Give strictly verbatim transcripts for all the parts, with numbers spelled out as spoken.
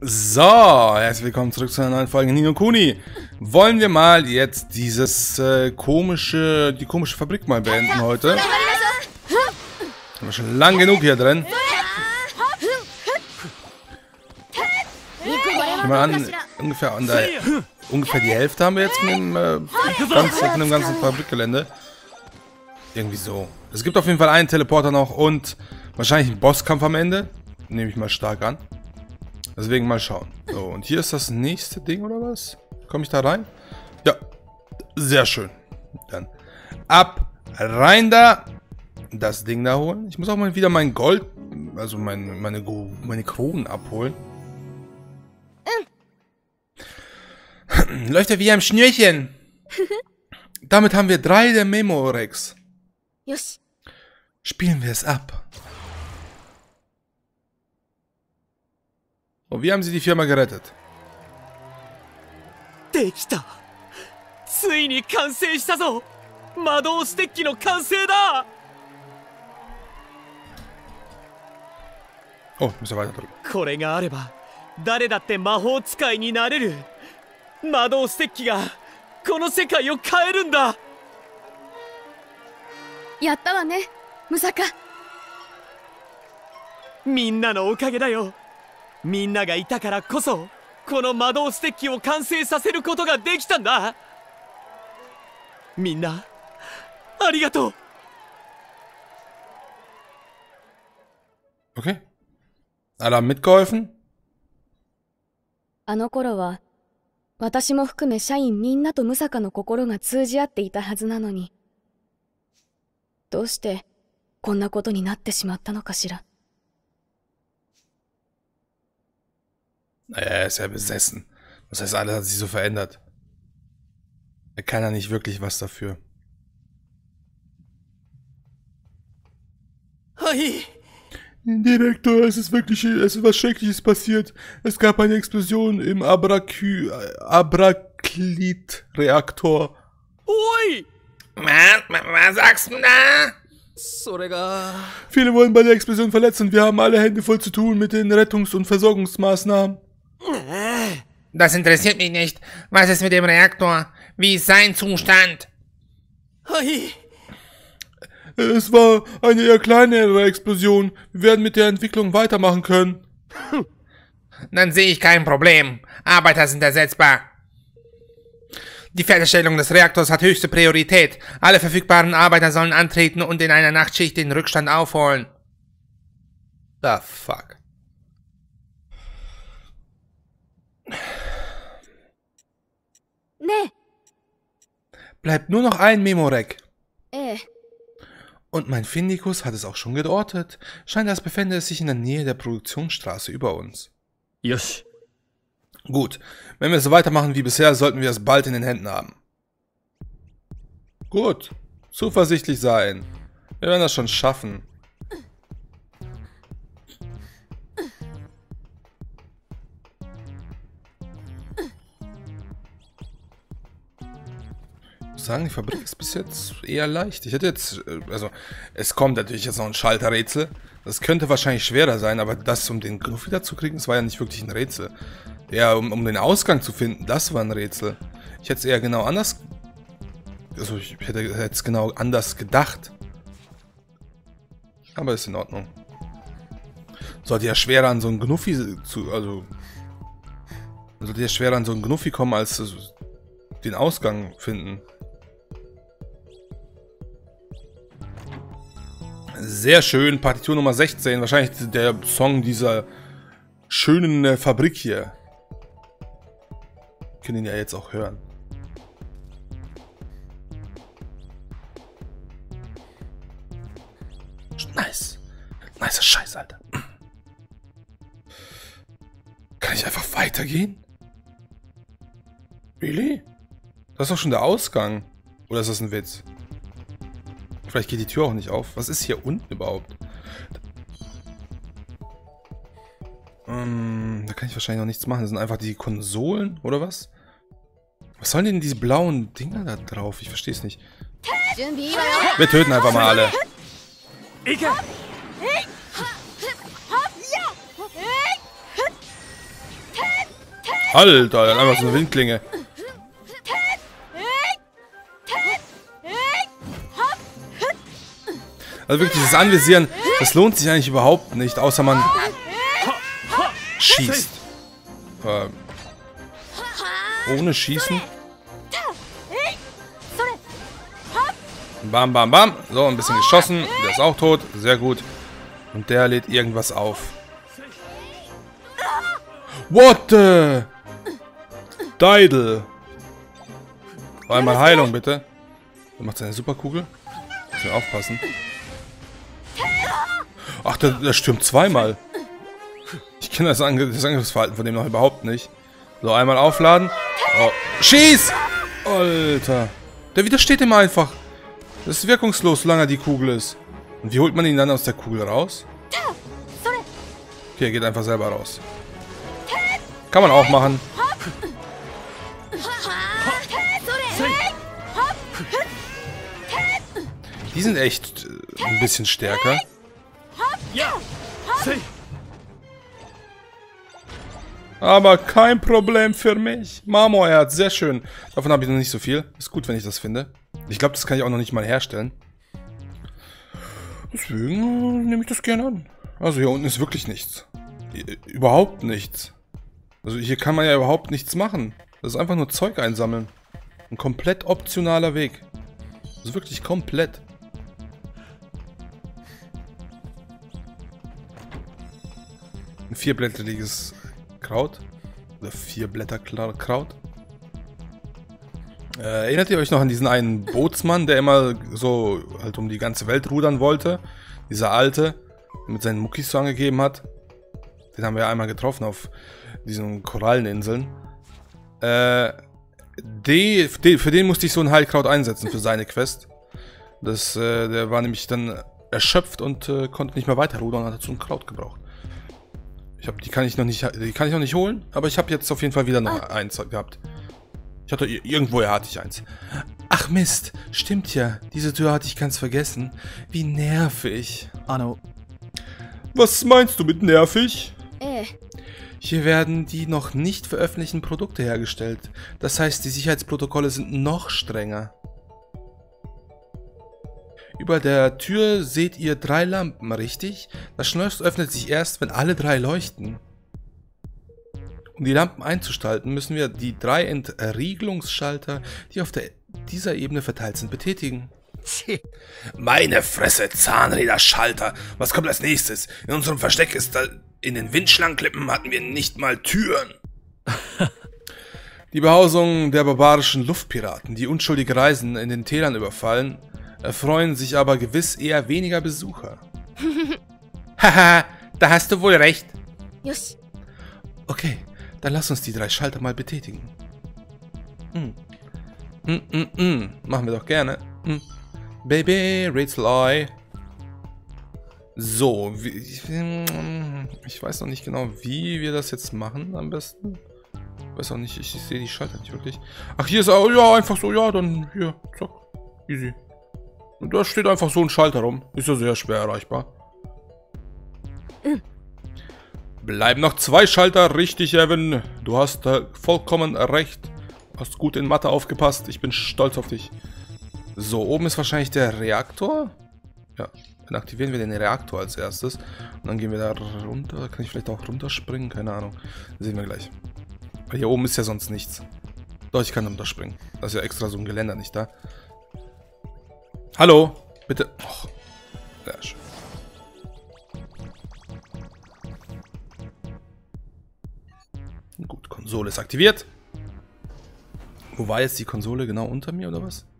So, herzlich willkommen zurück zu einer neuen Folge Ni no Kuni. Wollen wir mal jetzt dieses äh, komische, die komische Fabrik mal beenden heute? Haben wir schon lang genug hier drin. Ich mal an, ungefähr an der, ungefähr die Hälfte haben wir jetzt von dem, äh, ganzen, von dem ganzen Fabrikgelände. Irgendwie so. Es gibt auf jeden Fall einen Teleporter noch und wahrscheinlich einen Bosskampf am Ende. Nehme ich mal stark an. Deswegen mal schauen. So, und hier ist das nächste Ding, oder was? Komme ich da rein? Ja. Sehr schön. Dann ab, rein da. Das Ding da holen. Ich muss auch mal wieder mein Gold, also mein, meine, meine Kronen abholen. Läuft ja wie am Schnürchen. Damit haben wir drei der Memorex. Spielen wir es ab. Und wie haben sie die Firma gerettet? Dekita! Tsuii ni kansei shita zo! Madou Stekki no kansei da! Oh, ich muss ja weiter drücken. これがあれば、誰だって魔法使いになれる。Madou Stekkiがこの世界を変えるんだ。 やったわね、ムサカ。 みんなのおかげだよ。みんながいたからこそ、この魔導ステッキを完成させることができたんだ。みんな、ありがとう。 Okay. Alle haben mitgeholfen? あの頃は、私も含め社員みんなとムサカの心が通じ合っていたはずなのに、どうしてこんなことになってしまったのかしら。 Naja, er ist ja besessen. Das heißt, alles hat sich so verändert. Er kann ja nicht wirklich was dafür. Hey. Direktor, es ist wirklich, es ist was Schreckliches passiert. Es gab eine Explosion im Abrakü, Abraklit-Reaktor. Ui! Was, was sagst du da? Viele wurden bei der Explosion verletzt und wir haben alle Hände voll zu tun mit den Rettungs- und Versorgungsmaßnahmen. Das interessiert mich nicht. Was ist mit dem Reaktor? Wie ist sein Zustand? Hey. Es war eine eher kleinere Explosion. Wir werden mit der Entwicklung weitermachen können. Dann sehe ich kein Problem. Arbeiter sind ersetzbar. Die Fertigstellung des Reaktors hat höchste Priorität. Alle verfügbaren Arbeiter sollen antreten und in einer Nachtschicht den Rückstand aufholen. The fuck. Ne. Bleibt nur noch ein Memorek. Äh. Und mein Findikus hat es auch schon geortet. Scheint, als befände es sich in der Nähe der Produktionsstraße über uns. Yosh. Gut, wenn wir so weitermachen wie bisher, sollten wir es bald in den Händen haben. Gut, zuversichtlich sein. Wir werden das schon schaffen. Ich muss sagen, die Fabrik ist bis jetzt eher leicht. Ich hätte jetzt, also, es kommt natürlich jetzt noch ein Schalterrätsel. Das könnte wahrscheinlich schwerer sein, aber das, um den Griff wieder zu kriegen, das war ja nicht wirklich ein Rätsel. Ja, um, um den Ausgang zu finden, das war ein Rätsel. Ich hätte es eher genau anders, also ich hätte es genau anders gedacht. Aber ist in Ordnung. Sollte ja schwerer an so einen Gnuffi zu, also, sollte ja schwerer an so einen Gnuffi kommen, als also, den Ausgang finden. Sehr schön, Partitur Nummer sechzehn, wahrscheinlich der Song dieser schönen äh, Fabrik hier. Wir können ihn ja jetzt auch hören. Nice. Nicer Scheiß, Alter. Kann ich einfach weitergehen? Really? Das ist doch schon der Ausgang. Oder ist das ein Witz? Vielleicht geht die Tür auch nicht auf. Was ist hier unten überhaupt? Ähm, da kann ich wahrscheinlich noch nichts machen. Das sind einfach die Konsolen, oder was? Was sollen denn diese blauen Dinger da drauf? Ich verstehe es nicht. Wir töten einfach mal alle. Alter, dann einfach so eine Windklinge. Also wirklich, dieses Anvisieren, das lohnt sich eigentlich überhaupt nicht, außer man schießt. Ähm, ohne Schießen. Bam, bam, bam. So, ein bisschen geschossen. Der ist auch tot. Sehr gut. Und der lädt irgendwas auf. What the? Deidel. Einmal Heilung, bitte. Er macht seine Superkugel. Müssen wir aufpassen. Ach, der, der stürmt zweimal. Ich kenne das, Ange das Angriffsverhalten von dem noch überhaupt nicht. So, einmal aufladen. Oh. Schieß! Alter. Der widersteht ihm einfach. Das ist wirkungslos, solange die Kugel ist. Und wie holt man ihn dann aus der Kugel raus? Okay, er geht einfach selber raus. Kann man auch machen. Die sind echt äh, ein bisschen stärker. Aber kein Problem für mich. Marmorerz, sehr schön. Davon habe ich noch nicht so viel. Ist gut, wenn ich das finde. Ich glaube, das kann ich auch noch nicht mal herstellen. Deswegen äh, nehme ich das gerne an. Also hier unten ist wirklich nichts. Überhaupt nichts. Also hier kann man ja überhaupt nichts machen. Das ist einfach nur Zeug einsammeln. Ein komplett optionaler Weg. Das ist wirklich komplett. Ein vierblättriges Kraut. Oder Vierblätterkraut. Äh, erinnert ihr euch noch an diesen einen Bootsmann, der immer so halt um die ganze Welt rudern wollte? Dieser Alte, der mit seinen Muckis so angegeben hat. Den haben wir ja einmal getroffen auf diesen Koralleninseln. Äh, die, die, für den musste ich so ein Heilkraut einsetzen, für seine Quest. Das, äh, der war nämlich dann erschöpft und äh, konnte nicht mehr weiter rudern und hat so ein Kraut gebraucht. Ich hab, die kann ich noch nicht, die kann ich noch nicht holen, aber ich habe jetzt auf jeden Fall wieder noch eins gehabt. Ich hatte, irgendwoher hatte ich eins. Ach Mist, stimmt ja. Diese Tür hatte ich ganz vergessen. Wie nervig. Ano. Was meinst du mit nervig? Äh. Hier werden die noch nicht veröffentlichten Produkte hergestellt. Das heißt, die Sicherheitsprotokolle sind noch strenger. Über der Tür seht ihr drei Lampen, richtig? Das Schloss öffnet sich erst, wenn alle drei leuchten. Um die Lampen einzuschalten, müssen wir die drei Entriegelungsschalter, die auf der, dieser Ebene verteilt sind, betätigen. Meine Fresse, Zahnräderschalter. Was kommt als nächstes? In unserem Versteck ist da, in den Windschlangenklippen hatten wir nicht mal Türen. Die Behausung der barbarischen Luftpiraten, die unschuldige Reisen in den Tälern überfallen, erfreuen sich aber gewiss eher weniger Besucher. Haha, da hast du wohl recht. Yoshi. Okay, dann lass uns die drei Schalter mal betätigen. Hm. Hm, hm, hm. Machen wir doch gerne. Hm. Baby, Rätselei. So, wie, ich, ich weiß noch nicht genau, wie wir das jetzt machen am besten. Ich weiß auch nicht, ich, ich sehe die Schalter nicht wirklich. Ach, hier ist auch, ja, einfach so, ja, dann hier, zack, easy. Und da steht einfach so ein Schalter rum. Ist ja sehr schwer erreichbar. Mhm. Bleiben noch zwei Schalter, richtig, Evan. Du hast äh, vollkommen recht. Hast gut in Mathe aufgepasst. Ich bin stolz auf dich. So, oben ist wahrscheinlich der Reaktor. Ja, dann aktivieren wir den Reaktor als erstes. Und dann gehen wir da runter. Kann ich vielleicht auch runterspringen? Keine Ahnung. Das sehen wir gleich. Weil hier oben ist ja sonst nichts. Doch, ich kann runterspringen. Da ist ja extra so ein Geländer nicht da. Hallo, bitte. Och, sehr schön. Gut, Konsole ist aktiviert. Wo war jetzt die Konsole? Genau unter mir oder was?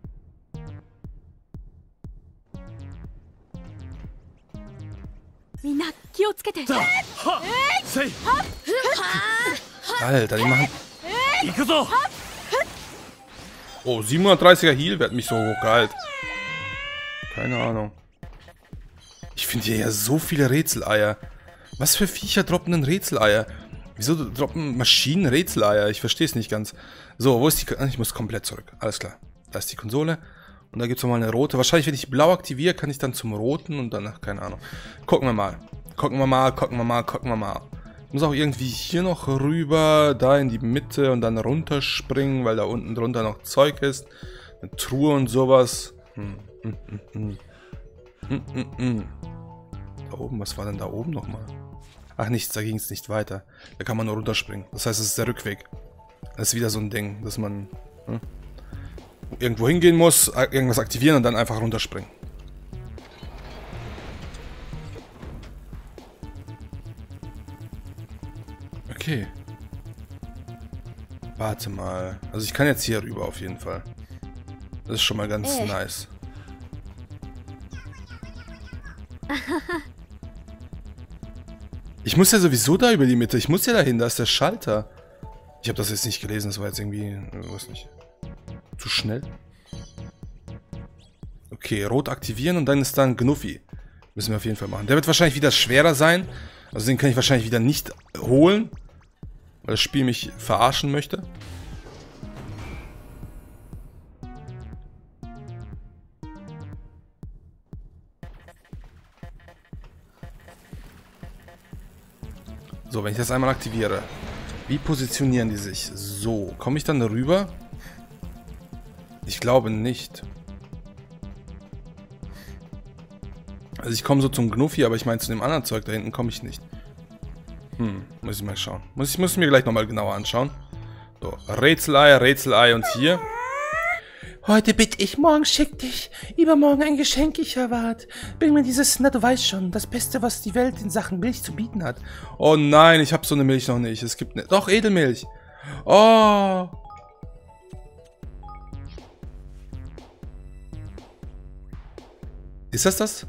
Alter, die machen... Oh, siebenhundertdreißiger Heal, wer hat mich so hochgeheilt? Keine Ahnung. Ich finde hier ja so viele Rätseleier. Was für Viecher droppen denn Rätseleier? Wieso droppen Maschinen Rätseleier? Ich verstehe es nicht ganz. So, wo ist die... Ich muss komplett zurück. Alles klar. Da ist die Konsole. Und da gibt es nochmal eine rote. Wahrscheinlich, wenn ich blau aktiviere, kann ich dann zum roten und danach... Keine Ahnung. Gucken wir mal. Gucken wir mal, gucken wir mal, gucken wir mal. Ich muss auch irgendwie hier noch rüber, da in die Mitte und dann runterspringen, weil da unten drunter noch Zeug ist. Eine Truhe und sowas. Hm, hm, hm, hm. Hm, hm, hm. Da oben, was war denn da oben nochmal? Ach nichts, da ging es nicht weiter. Da kann man nur runterspringen. Das heißt, es ist der Rückweg. Das ist wieder so ein Ding, dass man hm, irgendwo hingehen muss, irgendwas aktivieren und dann einfach runterspringen. Okay. Warte mal. Also ich kann jetzt hier rüber auf jeden Fall. Das ist schon mal ganz Ey. nice. Ich muss ja sowieso da über die Mitte. Ich muss ja dahin. Da ist der Schalter. Ich habe das jetzt nicht gelesen. Das war jetzt irgendwie... weiß nicht. Zu schnell. Okay, rot aktivieren und dann ist da ein Gnuffi. Müssen wir auf jeden Fall machen. Der wird wahrscheinlich wieder schwerer sein. Also den kann ich wahrscheinlich wieder nicht holen. Weil das Spiel mich verarschen möchte. So, wenn ich das einmal aktiviere. Wie positionieren die sich? So, komme ich dann rüber? Ich glaube nicht. Also ich komme so zum Gnuffi, aber ich meine zu dem anderen Zeug da hinten komme ich nicht. Hm, muss ich mal schauen. Muss ich muss mir gleich nochmal genauer anschauen. So, Rätselei, Rätselei und hier. Heute bitte ich, morgen schick dich. Übermorgen ein Geschenk, ich erwarte. Bring mir dieses, na du weißt schon, das Beste, was die Welt in Sachen Milch zu bieten hat. Oh nein, ich habe so eine Milch noch nicht. Es gibt ne doch Edelmilch. Oh. Ist das das?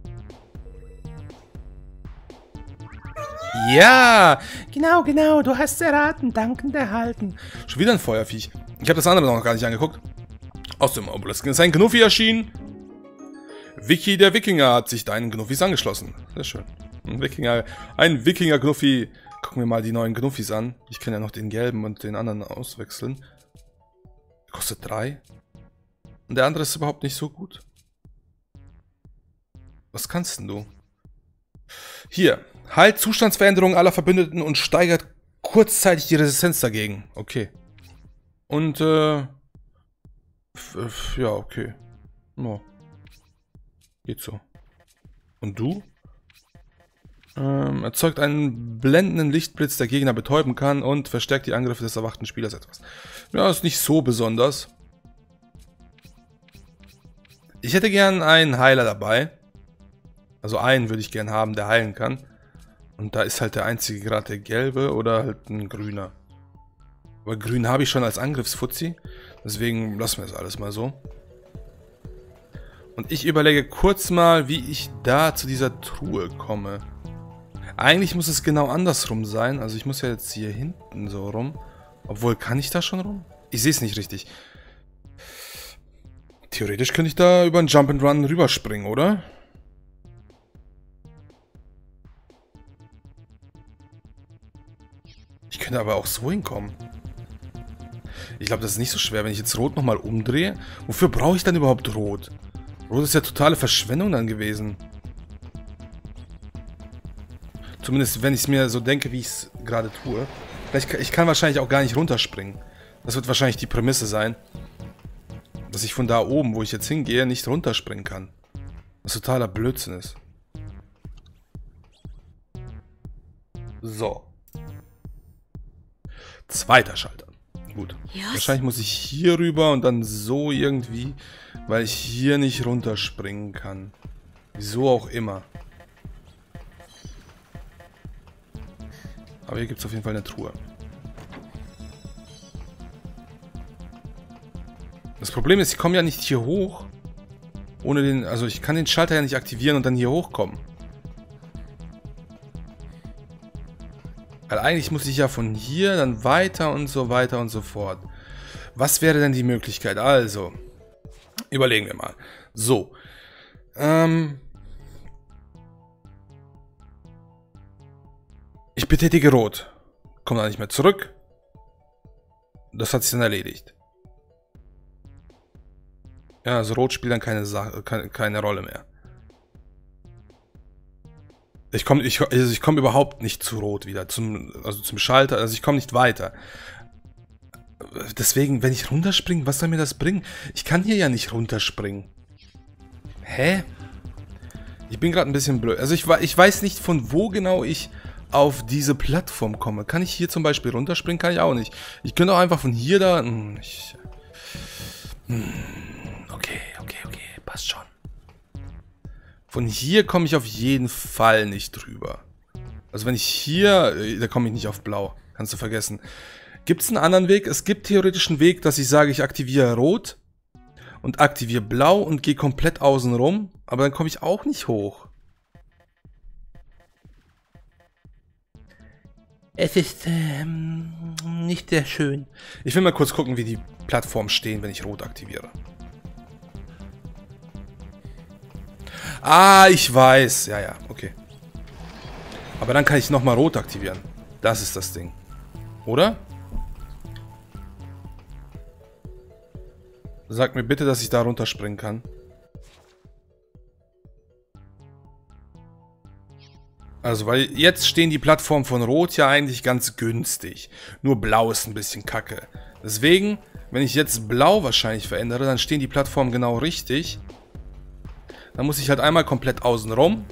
Ja, genau, genau, du hast erraten, dankend erhalten. Schon wieder ein Feuerviech. Ich habe das andere noch gar nicht angeguckt. Aus dem Obelisk ist ein Gnuffi erschienen. Vicky der Wikinger hat sich deinen Gnuffis angeschlossen. Sehr schön. Ein Wikinger, ein Wikinger-Gnuffi. Gucken wir mal die neuen Gnuffis an. Ich kann ja noch den gelben und den anderen auswechseln. Kostet drei. Und der andere ist überhaupt nicht so gut. Was kannst denn du? Hier. Heilt Zustandsveränderungen aller Verbündeten und steigert kurzzeitig die Resistenz dagegen. Okay. Und, äh... ja, okay. No. Geht so. Und du? Ähm, erzeugt einen blendenden Lichtblitz, der Gegner betäuben kann und verstärkt die Angriffe des erwachten Spielers etwas. Ja, ist nicht so besonders. Ich hätte gern einen Heiler dabei. Also einen würde ich gern haben, der heilen kann. Und da ist halt der einzige gerade der gelbe oder halt ein grüner. Aber grün habe ich schon als Angriffsfuzzi. Deswegen lassen wir das alles mal so. Und ich überlege kurz mal, wie ich da zu dieser Truhe komme. Eigentlich muss es genau andersrum sein. Also ich muss ja jetzt hier hinten so rum. Obwohl, kann ich da schon rum? Ich sehe es nicht richtig. Theoretisch könnte ich da über einen Jump'n'Run rüberspringen, oder? Ich könnte aber auch so hinkommen. Ich glaube, das ist nicht so schwer, wenn ich jetzt Rot nochmal umdrehe. Wofür brauche ich dann überhaupt Rot? Rot ist ja totale Verschwendung dann gewesen. Zumindest, wenn ich es mir so denke, wie ich es gerade tue. Vielleicht, ich kann wahrscheinlich auch gar nicht runterspringen. Das wird wahrscheinlich die Prämisse sein. Dass ich von da oben, wo ich jetzt hingehe, nicht runterspringen kann. Was totaler Blödsinn ist. So. Zweiter Schalter. Gut. Yes. Wahrscheinlich muss ich hier rüber und dann so irgendwie, weil ich hier nicht runterspringen kann. Wieso auch immer. Aber hier gibt es auf jeden Fall eine Truhe. Das Problem ist, ich komme ja nicht hier hoch. Ohne den, also ich kann den Schalter ja nicht aktivieren und dann hier hochkommen. Weil eigentlich muss ich ja von hier dann weiter und so weiter und so fort. Was wäre denn die Möglichkeit? Also, überlegen wir mal. So. Ähm. Ich betätige Rot. Komme da nicht mehr zurück. Das hat sich dann erledigt. Ja, also Rot spielt dann keine, Sache, keine, keine Rolle mehr. Ich komme ich, also ich komm überhaupt nicht zu Rot wieder, zum, also zum Schalter, also ich komme nicht weiter. Deswegen, wenn ich runterspringe, was soll mir das bringen? Ich kann hier ja nicht runterspringen. Hä? Ich bin gerade ein bisschen blöd. Also ich, ich weiß nicht, von wo genau ich auf diese Plattform komme. Kann ich hier zum Beispiel runterspringen? Kann ich auch nicht. Ich könnte auch einfach von hier da... Hm, ich, hm, okay, okay, okay, passt schon. Von hier komme ich auf jeden Fall nicht drüber. Also wenn ich hier... Da komme ich nicht auf Blau. Kannst du vergessen. Gibt es einen anderen Weg? Es gibt theoretisch einen Weg, dass ich sage, ich aktiviere Rot und aktiviere Blau und gehe komplett außen rum. Aber dann komme ich auch nicht hoch. Es ist ähm, nicht sehr schön. Ich will mal kurz gucken, wie die Plattformen stehen, wenn ich Rot aktiviere. Ah, ich weiß. Ja, ja, okay. Aber dann kann ich nochmal Rot aktivieren. Das ist das Ding. Oder? Sag mir bitte, dass ich da runterspringen kann. Also, weil jetzt stehen die Plattformen von Rot ja eigentlich ganz günstig. Nur Blau ist ein bisschen kacke. Deswegen, wenn ich jetzt Blau wahrscheinlich verändere, dann stehen die Plattformen genau richtig. Dann muss ich halt einmal komplett außen rum.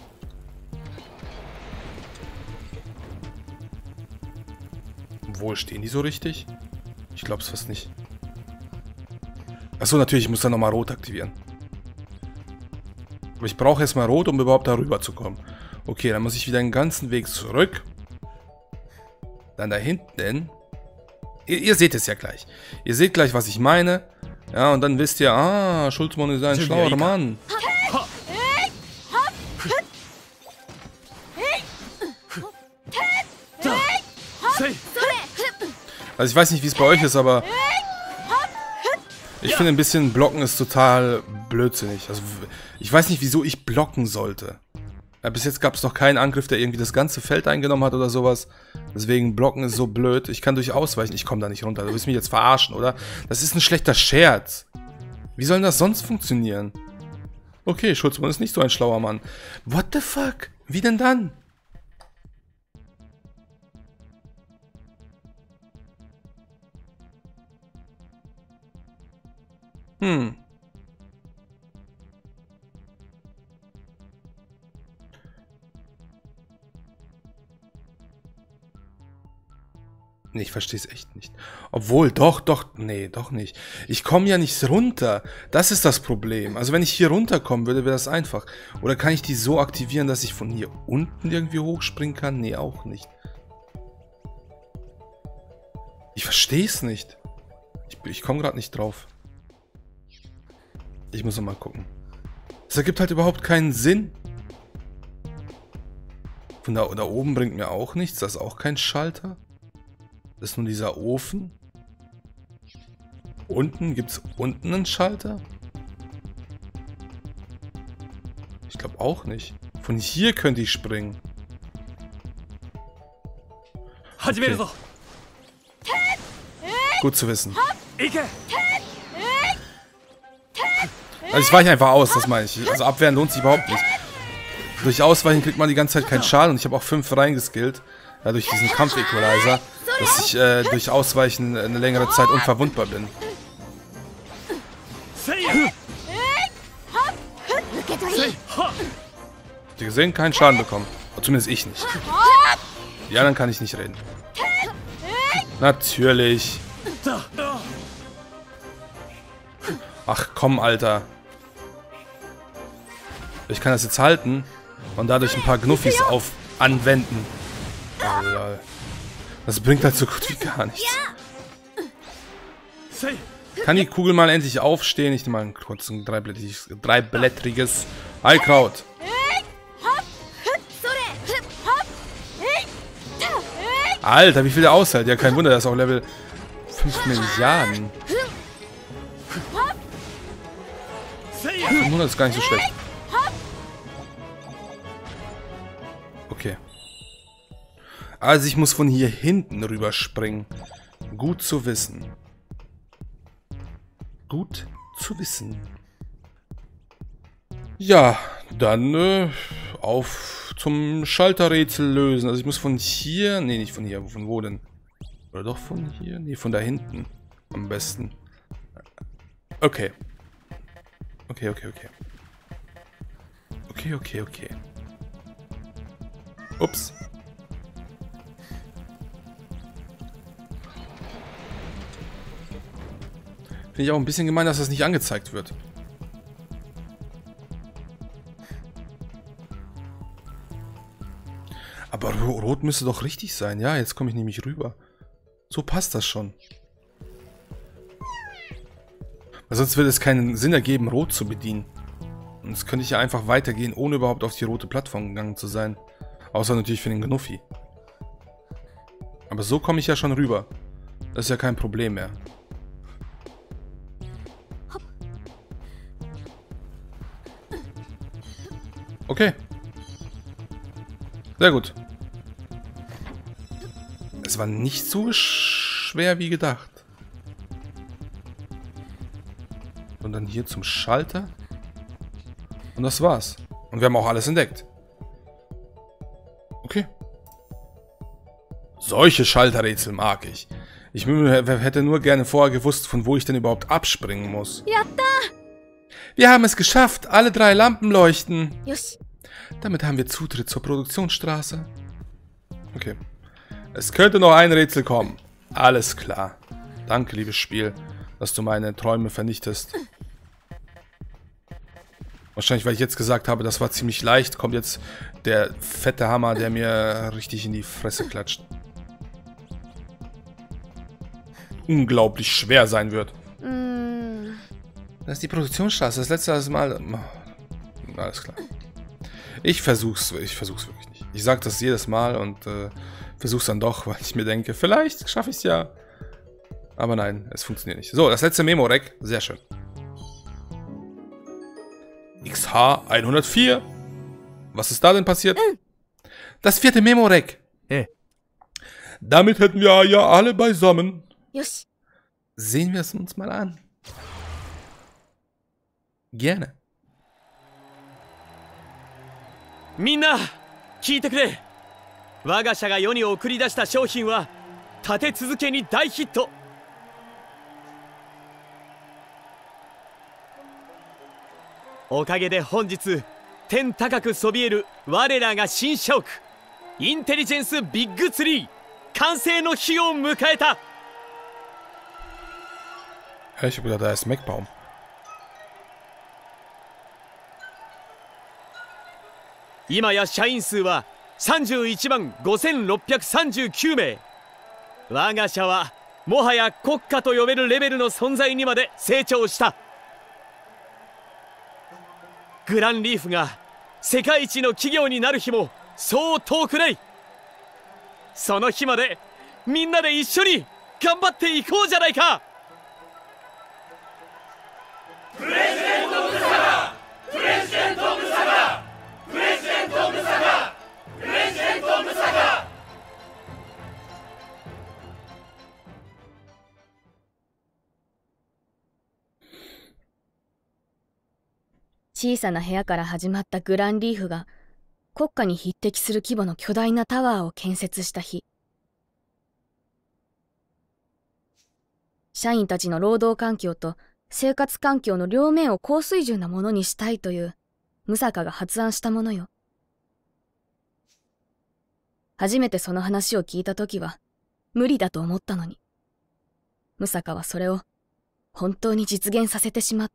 Wo stehen die so richtig? Ich glaube es fast nicht. Achso, natürlich, ich muss dann nochmal Rot aktivieren. Aber ich brauche erstmal Rot, um überhaupt darüber zu kommen. Okay, dann muss ich wieder den ganzen Weg zurück. Dann da hinten. Ihr, ihr seht es ja gleich. Ihr seht gleich, was ich meine. Ja, und dann wisst ihr, ah, Schulzmann ist ein schlauer Mann. Also ich weiß nicht, wie es bei euch ist, aber ich finde ein bisschen blocken ist total blödsinnig. Also ich weiß nicht, wieso ich blocken sollte. Ja, bis jetzt gab es noch keinen Angriff, der irgendwie das ganze Feld eingenommen hat oder sowas. Deswegen blocken ist so blöd. Ich kann durch ausweichen. Ich komme da nicht runter. Du willst mich jetzt verarschen, oder? Das ist ein schlechter Scherz. Wie soll denn das sonst funktionieren? Okay, Schulzmann ist nicht so ein schlauer Mann. What the fuck? Wie denn dann? Hm. Nee, ich verstehe es echt nicht. Obwohl, doch, doch, nee, doch nicht. Ich komme ja nicht runter. Das ist das Problem. Also wenn ich hier runterkommen würde, wäre das einfach. Oder kann ich die so aktivieren, dass ich von hier unten irgendwie hochspringen kann? Nee, auch nicht. Ich verstehe es nicht. Ich, ich komme gerade nicht drauf. Ich muss noch mal gucken. Das ergibt halt überhaupt keinen Sinn. Von da, da oben bringt mir auch nichts. Das ist auch kein Schalter. Das ist nur dieser Ofen. Unten, gibt es unten einen Schalter? Ich glaube auch nicht. Von hier könnte ich springen. Okay. Gut zu wissen. Also ich weiche einfach aus, das meine ich. Also abwehren lohnt sich überhaupt nicht. Durch Ausweichen kriegt man die ganze Zeit keinen Schaden und ich habe auch fünf reingeskillt. Ja, durch diesen Kampf-Equalizer, dass ich äh, durch Ausweichen eine längere Zeit unverwundbar bin. Habt ihr gesehen? Keinen Schaden bekommen. Zumindest ich nicht. Die anderen kann ich nicht reden. Natürlich. Ach komm, Alter. Ich kann das jetzt halten und dadurch ein paar Knuffis auf anwenden. Oh, lol. Das bringt halt so gut wie gar nichts. Kann die Kugel mal endlich aufstehen? Ich nehme mal ein kurz ein dreiblättriges, dreiblättriges Heilkraut. Alter, wie viel der aushält. Ja, kein Wunder, der ist auch Level fünf Milliarden. fünfhundert ist gar nicht so schlecht. Okay. Also ich muss von hier hinten rüberspringen. Gut zu wissen. Gut zu wissen. Ja, dann äh, auf zum Schalterrätsel lösen. Also ich muss von hier... Nee, nicht von hier. Von wo denn? Oder doch von hier? Nee, von da hinten. Am besten. Okay. Okay, okay, okay. Okay, okay, okay. Ups. Finde ich auch ein bisschen gemein, dass das nicht angezeigt wird. Aber rot müsste doch richtig sein. Ja, jetzt komme ich nämlich rüber. So passt das schon. Weil sonst würde es keinen Sinn ergeben, rot zu bedienen. Und jetzt könnte ich ja einfach weitergehen, ohne überhaupt auf die rote Plattform gegangen zu sein. Außer natürlich für den Gnuffi. Aber so komme ich ja schon rüber. Das ist ja kein Problem mehr. Okay. Sehr gut. Es war nicht so schwer wie gedacht. Und dann hier zum Schalter. Und das war's. Und wir haben auch alles entdeckt. Okay. Solche Schalterrätsel mag ich. Ich hätte nur gerne vorher gewusst, von wo ich denn überhaupt abspringen muss. Yatta! Wir haben es geschafft. Alle drei Lampen leuchten. Yoshi. Damit haben wir Zutritt zur Produktionsstraße. Okay. Es könnte noch ein Rätsel kommen. Alles klar. Danke, liebes Spiel, dass du meine Träume vernichtest. Wahrscheinlich, weil ich jetzt gesagt habe, das war ziemlich leicht, kommt jetzt der fette Hammer, der mir richtig in die Fresse klatscht. Unglaublich schwer sein wird. Mm. Das ist die Produktionsstraße. Das letzte Mal... Alles klar. Ich versuch's, ich versuch's wirklich nicht. Ich sag das jedes Mal und äh, versuch's dann doch, weil ich mir denke, vielleicht schaffe ich's ja. Aber nein, es funktioniert nicht. So, das letzte Memo-Rack. Sehr schön. X H hundertvier. Was ist da denn passiert? Mm. Das vierte Memo-Rack. Hey. Damit hätten wir ja alle beisammen. Yoshi. Sehen wir es uns mal an. Gerne. みんな聞いてくれ。我が社が世に送り出した商品は立て続けに大ヒット。おかげで本日天高くそびえる我らが新社屋インテリジェンスビッグツリー完成の日を迎えた。 Ich hab gedacht, da ist Mechbaum. 今や社員数はさんじゅういちまんごせんろっぴゃくさんじゅうきゅうめい。我が社はもはや国家と呼べるレベルの存在にまで成長した。グランリーフが世界一の企業になる日もそう遠くない。その日までみんなで一緒に頑張っていこうじゃないか。プレジデントムサガ、プレジデントムサガ、プレジデントムサガ、プレジデントムサガ。 小さな部屋から始まったグランリーフが国家に匹敵する規模の巨大なタワーを建設した日、社員たちの労働環境と生活環境の両面を高水準なものにしたいというムサカが発案したものよ。初めてその話を聞いたときは無理だと思ったのに、ムサカはそれを本当に実現させてしまった。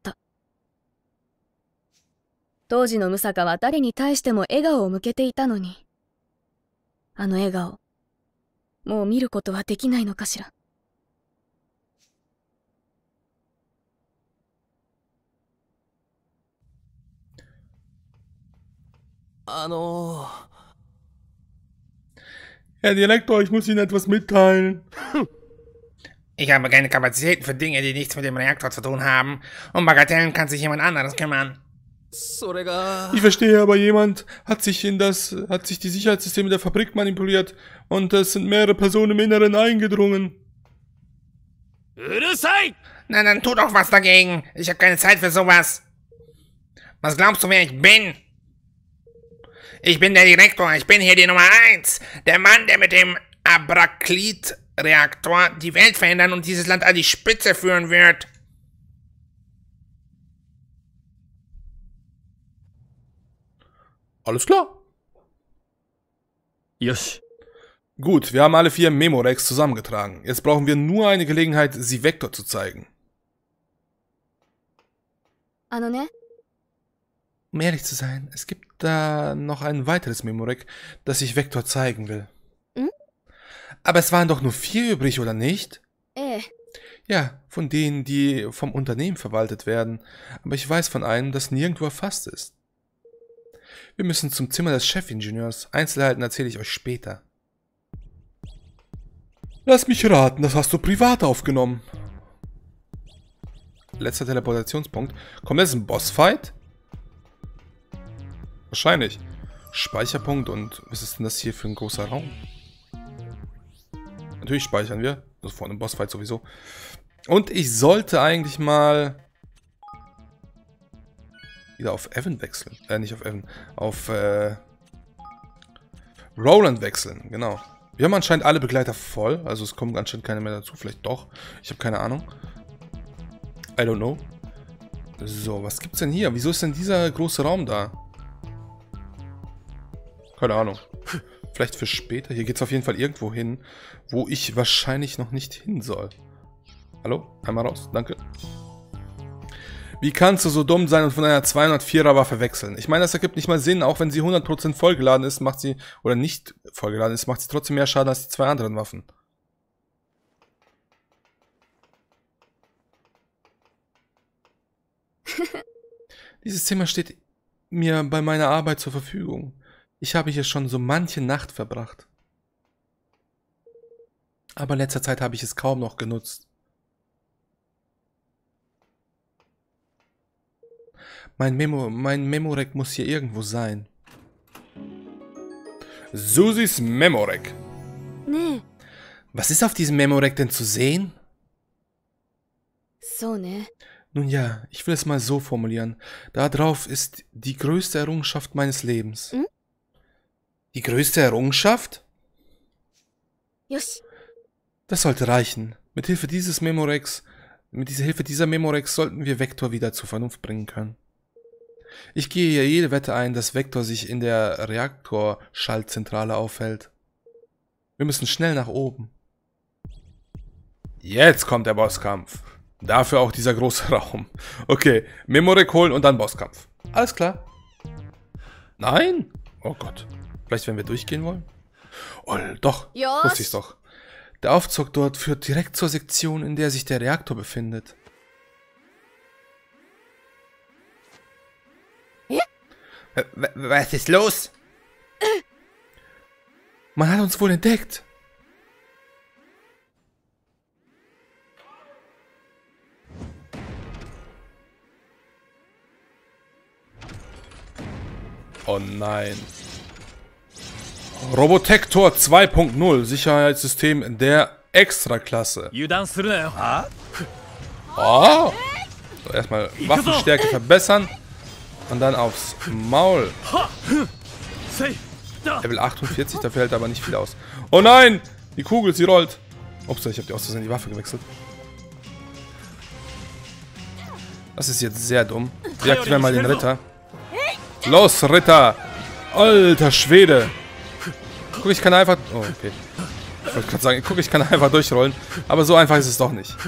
当時のムサカは誰に対しても笑顔を向けていたのに、あの笑顔、もう見ることはできないのかしら。 あの Herr Direktor, ich muss Ihnen etwas mitteilen. Ich habe keine Kapazitäten für Dinge, die nichts mit dem Reaktor zu tun haben. Um Bagatellen kann sich jemand anderes kümmern. Ich verstehe, aber jemand hat sich in das, hat sich die Sicherheitssysteme der Fabrik manipuliert und es sind mehrere Personen im Inneren eingedrungen. Na, dann tu doch was dagegen. Ich habe keine Zeit für sowas. Was glaubst du, wer ich bin? Ich bin der Direktor, ich bin hier die Nummer eins. Der Mann, der mit dem Abraklit-Reaktor die Welt verändern und dieses Land an die Spitze führen wird. Alles klar. Yoshi. Gut, wir haben alle vier Memorex zusammengetragen. Jetzt brauchen wir nur eine Gelegenheit, sie Vector zu zeigen. あのね、 Um ehrlich zu sein, es gibt da noch ein weiteres Memorec, das ich Vector zeigen will. Hm? Aber es waren doch nur vier übrig, oder nicht? ええ、 Ja, von denen, die vom Unternehmen verwaltet werden. Aber ich weiß von einem, das nirgendwo erfasst ist. Wir müssen zum Zimmer des Chefingenieurs. Einzelheiten erzähle ich euch später. Lass mich raten, das hast du privat aufgenommen. Letzter Teleportationspunkt. Kommt jetzt ein Bossfight? Wahrscheinlich. Speicherpunkt und was ist denn das hier für ein großer Raum? Natürlich speichern wir. Also vor einem Bossfight sowieso. Und ich sollte eigentlich mal wieder auf Evan wechseln. Äh, nicht auf Evan. Auf äh, Roland wechseln. Genau. Wir haben anscheinend alle Begleiter voll. Also es kommen anscheinend keine mehr dazu. Vielleicht doch. Ich habe keine Ahnung. I don't know. So, was gibt's denn hier? Wieso ist denn dieser große Raum da? Keine Ahnung. Vielleicht für später. Hier geht's auf jeden Fall irgendwo hin, wo ich wahrscheinlich noch nicht hin soll. Hallo? Einmal raus. Danke. Wie kannst du so dumm sein und von einer zweihundertvierer Waffe wechseln? Ich meine, das ergibt nicht mal Sinn. Auch wenn sie hundert Prozent vollgeladen ist, macht sie, oder nicht vollgeladen ist, macht sie trotzdem mehr Schaden als die zwei anderen Waffen. Dieses Zimmer steht mir bei meiner Arbeit zur Verfügung. Ich habe hier schon so manche Nacht verbracht. Aber in letzter Zeit habe ich es kaum noch genutzt. Mein Memo, mein Memorec muss hier irgendwo sein. Susis Memorec. ねえ、 Was ist auf diesem Memorec denn zu sehen? そうね。 Nun ja, ich will es mal so formulieren. Da drauf ist die größte Errungenschaft meines Lebens. Hm? Die größte Errungenschaft? よし、 Das sollte reichen. Mit Hilfe dieses Memorex, mit dieser Hilfe dieser Memorex sollten wir Vector wieder zur Vernunft bringen können. Ich gehe hier jede Wette ein, dass Vector sich in der Reaktorschaltzentrale aufhält. Wir müssen schnell nach oben. Jetzt kommt der Bosskampf. Dafür auch dieser große Raum. Okay, Memorec holen und dann Bosskampf. Alles klar. Nein? Oh Gott. Vielleicht werden wir durchgehen wollen? Oh, doch. Josh. Wusste ich's doch. Der Aufzug dort führt direkt zur Sektion, in der sich der Reaktor befindet. W- Was ist los? Man hat uns wohl entdeckt. Oh nein. Robotector zwei Punkt null, Sicherheitssystem der Extraklasse. 油断するなよ。 Oh. So, erstmal Waffenstärke verbessern. Und dann aufs Maul. せい、だ。 Level achtundvierzig, dafür hält aber nicht viel aus. Oh nein! Die Kugel, sie rollt. Ups, ich habe die aus Versehen die Waffe gewechselt. Das ist jetzt sehr dumm. Wir aktivieren mal den Ritter. Los, Ritter! Alter Schwede! Guck, ich kann einfach... Oh, okay. Ich wollte gerade sagen, guck, ich kann einfach durchrollen. Aber so einfach ist es doch nicht.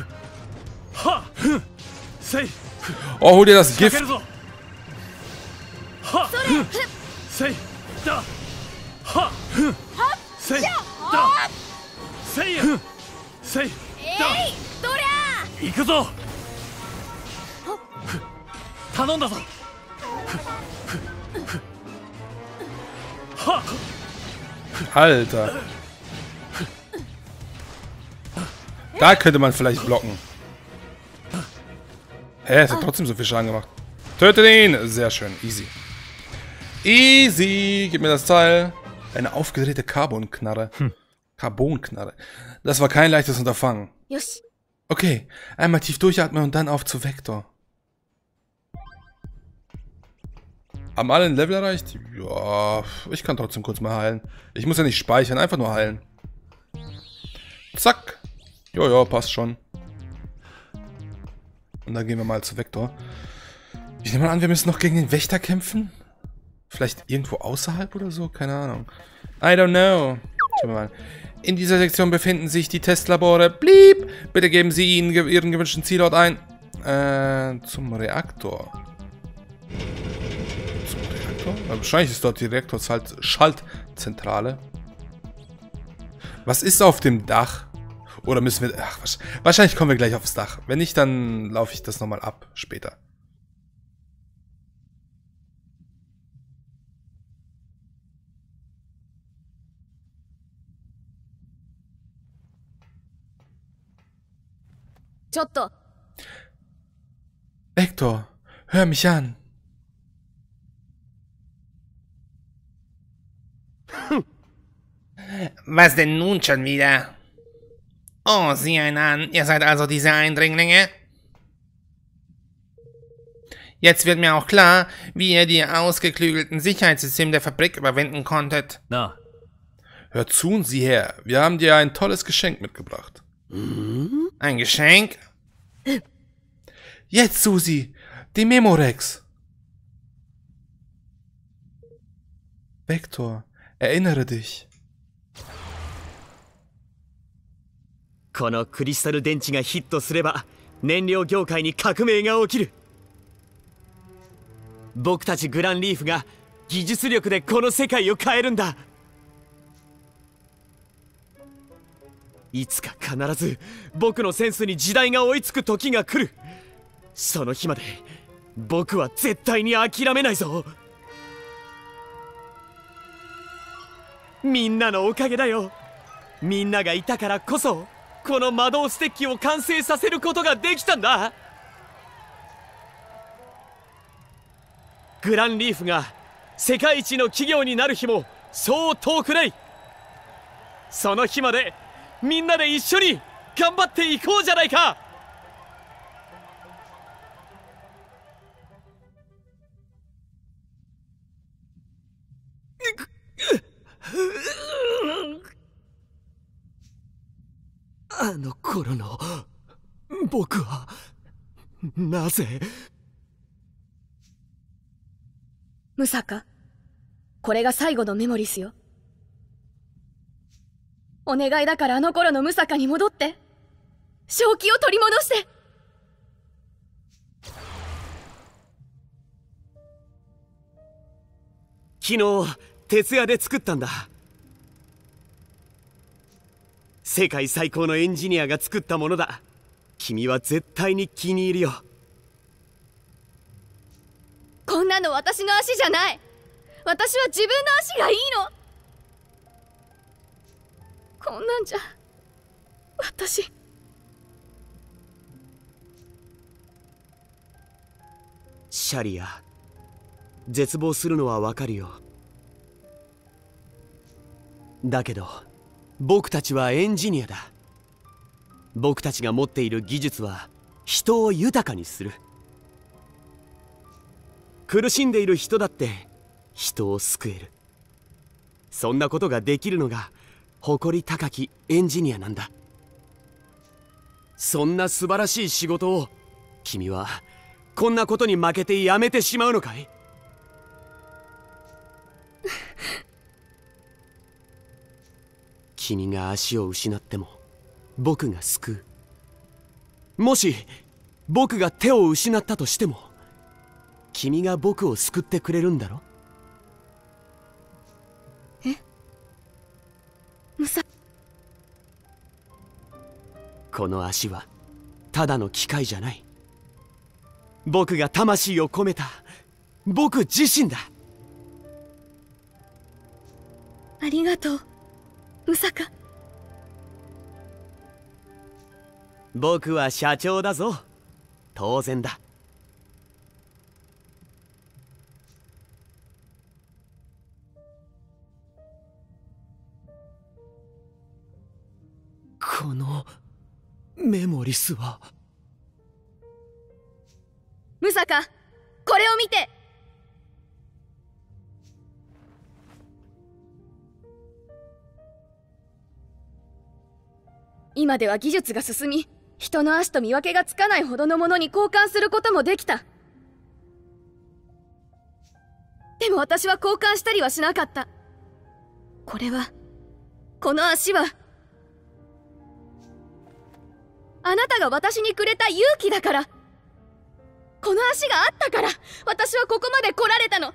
せい、 Oh, hol dir das かけ Gift! るぞ。は、せい、だ。は、せい、だ。せいや、せい、だ。 どりゃ行くぞ。頼んだぞ。は、 Alter. Da könnte man vielleicht blocken. Hä, es hat trotzdem so viel Schaden gemacht. Tötet ihn! Sehr schön, easy. Easy! Gib mir das Teil. Eine aufgedrehte Carbonknarre. Hm. Carbonknarre. Das war kein leichtes Unterfangen. よし、 Okay, einmal tief durchatmen und dann auf zu Vector. Haben alle ein Level erreicht? Ja, ich kann trotzdem kurz mal heilen. Ich muss ja nicht speichern, einfach nur heilen. Zack. Jojo, passt schon. Und dann gehen wir mal zu Vector. Ich nehme mal an, wir müssen noch gegen den Wächter kämpfen? Vielleicht irgendwo außerhalb oder so? Keine Ahnung. I don't know. Schauen wir mal. In dieser Sektion befinden sich die Testlabore. Blieb! Bitte geben Sie ihnen ge Ihren gewünschten Zielort ein. Äh, zum Reaktor. Zum Reaktor? Ja, wahrscheinlich ist dort die Reaktor-Schaltzentrale. Was ist auf dem Dach? Oder müssen wir... Ach, wahrscheinlich kommen wir gleich aufs Dach. Wenn nicht, dann laufe ich das nochmal ab später. Chotto. Vector, hör mich an. Was denn nun schon wieder? Oh, sieh einen an. Ihr seid also diese Eindringlinge? Jetzt wird mir auch klar, wie ihr die ausgeklügelten Sicherheitssysteme der Fabrik überwinden konntet. Na. Hör zu und sieh her. Wir haben dir ein tolles Geschenk mitgebracht. Ein Geschenk? Jetzt, Susi. Die Memorex. Vector, erinnere dich. このクリスタル電池がヒットすれば燃料業界に革命が起きる。僕たちグランリーフが技術力でこの世界を変えるんだ。いつか必ず僕のセンスに時代が追いつく時が来る。その日まで僕は絶対に諦めないぞ。みんなのおかげだよ。みんながいたからこそこの魔導ステッキを完成させることができたんだ。グランリーフが世界一の企業になる日もそう遠くない。その日までみんなで一緒に頑張っていこうじゃないか。あの頃の僕はなぜ。 ムサカ、これが最後のメモリスよ。お願いだからあの頃のムサカに戻って、正気を取り戻して。 昨日徹夜で作ったんだ。世界最高のエンジニアが作ったものだ。君は絶対に気に入るよ。 こんなの私の足じゃない。私は自分の足がいいの。こんなんじゃ私。 シャリア、絶望するのはわかるよ。だけど僕たちはエンジニアだ。僕たちが持っている技術は人を豊かにする。苦しんでいる人だって人を救える。そんなことができるのが誇り高きエンジニアなんだ。そんな素晴らしい仕事を君はこんなことに負けてやめてしまうのかい？君が足を失っても僕が救う。もし僕が手を失ったとしても君が僕を救ってくれるんだろ？ え？ムサ。 この足はただの機械じゃない。僕が魂を込めた僕自身だ。 ありがとうムサカ。 僕は社長だぞ。当然だ。このメモリスは。 ムサカ、これを見て。 今では技術が進み、人の足と見分けがつかないほどのものに交換することもできた。でも私は交換したりはしなかった。これは、この足は、あなたが私にくれた勇気だから。この足があったから、私はここまで来られたの。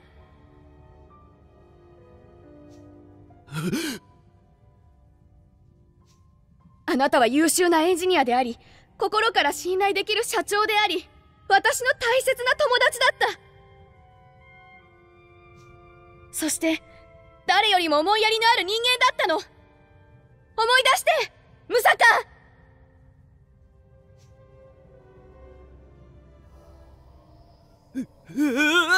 あなたは優秀なエンジニアであり、心から信頼できる社長であり、私の大切な友達だった。そして、誰よりも思いやりのある人間だったの。思い出して、ムサカ！ うわ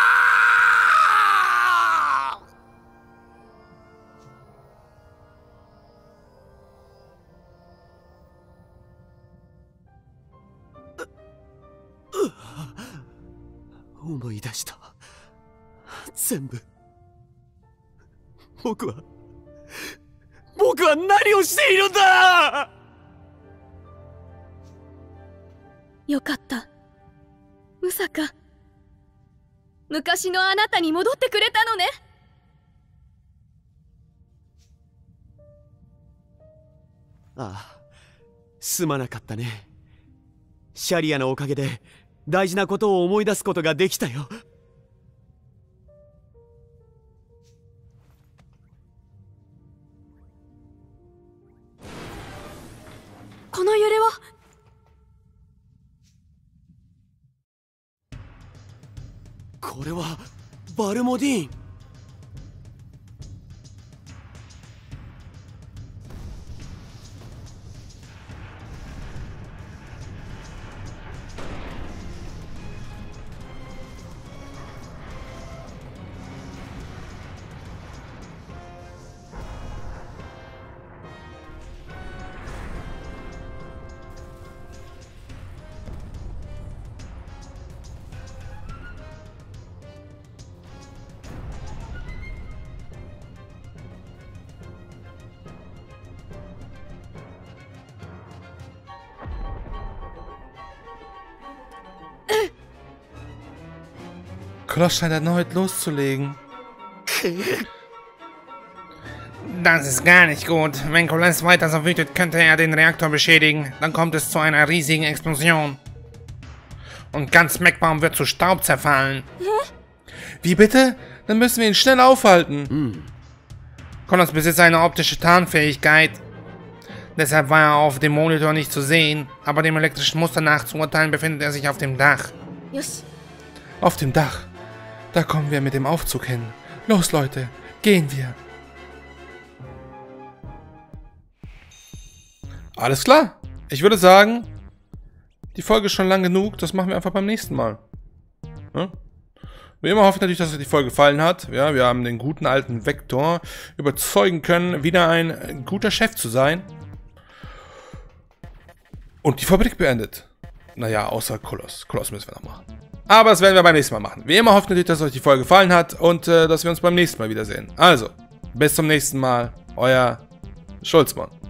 思い出した。全部。僕は僕は何をしているんだ。 よかった、ムサカ。昔のあなたに戻ってくれたのね。 ああ、すまなかったね。シャリアのおかげで大事なことを思い出すことができたよ。 この揺れは。 これはバルモディーン。 Koloss scheint erneut loszulegen. Das ist gar nicht gut. Wenn Koloss weiter so wütet, könnte er den Reaktor beschädigen. Dann kommt es zu einer riesigen Explosion. Und ganz Mechbaum wird zu Staub zerfallen. Wie bitte? Dann müssen wir ihn schnell aufhalten. Hm. Koloss besitzt eine optische Tarnfähigkeit. Deshalb war er auf dem Monitor nicht zu sehen. Aber dem elektrischen Muster nach zu urteilen, befindet er sich auf dem Dach. Yes. Auf dem Dach. Da kommen wir mit dem Aufzug hin. Los, Leute, gehen wir. Alles klar. Ich würde sagen, die Folge ist schon lang genug. Das machen wir einfach beim nächsten Mal. Ja? Wie immer hoffe ich natürlich, dass euch die Folge gefallen hat. Ja, wir haben den guten alten Vektor überzeugen können, wieder ein guter Chef zu sein. Und die Fabrik beendet. Naja, außer Koloss. Koloss müssen wir noch machen. Aber das werden wir beim nächsten Mal machen. Wie immer hoffe ich natürlich, dass euch die Folge gefallen hat und äh, dass wir uns beim nächsten Mal wiedersehen. Also, bis zum nächsten Mal. Euer Schulzmann.